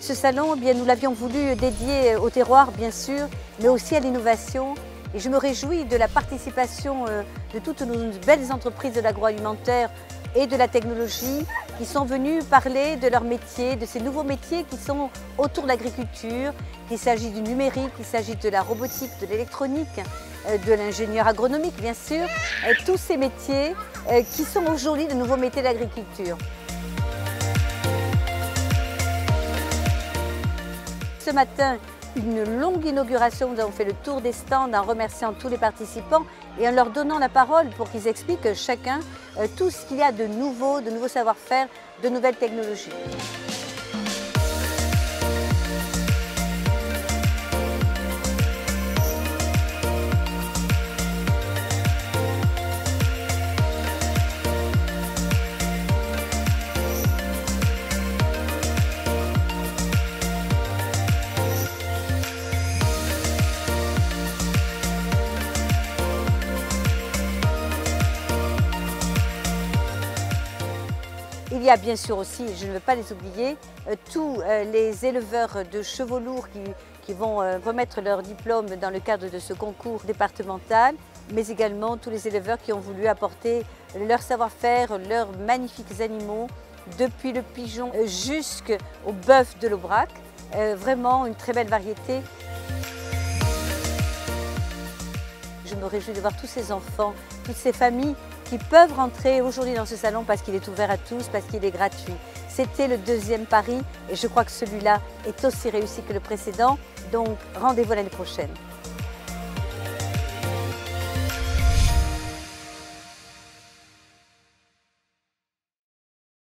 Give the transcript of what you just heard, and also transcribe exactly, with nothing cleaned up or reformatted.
Ce salon, eh bien, nous l'avions voulu dédié au terroir, bien sûr, mais aussi à l'innovation. Et je me réjouis de la participation de toutes nos belles entreprises de l'agroalimentaire et de la technologie qui sont venus parler de leur métier, de ces nouveaux métiers qui sont autour de l'agriculture, qu'il s'agit du numérique, qu'il s'agit de la robotique, de l'électronique, de l'ingénieur agronomique bien sûr, tous ces métiers qui sont aujourd'hui de nouveaux métiers de l'agriculture. Ce matin, une longue inauguration, nous avons fait le tour des stands en remerciant tous les participants et en leur donnant la parole pour qu'ils expliquent chacun euh, tout ce qu'il y a de nouveau, de nouveaux savoir-faire, de nouvelles technologies. Il y a bien sûr aussi, je ne veux pas les oublier, euh, tous euh, les éleveurs de chevaux lourds qui, qui vont euh, remettre leur diplôme dans le cadre de ce concours départemental, mais également tous les éleveurs qui ont voulu apporter leur savoir-faire, leurs magnifiques animaux, depuis le pigeon jusqu'au bœuf de l'Aubrac. Euh, vraiment une très belle variété. Je me réjouis de voir tous ces enfants, toutes ces familles qui peuvent rentrer aujourd'hui dans ce salon parce qu'il est ouvert à tous, parce qu'il est gratuit. C'était le deuxième pari et je crois que celui-là est aussi réussi que le précédent, donc rendez-vous l'année prochaine.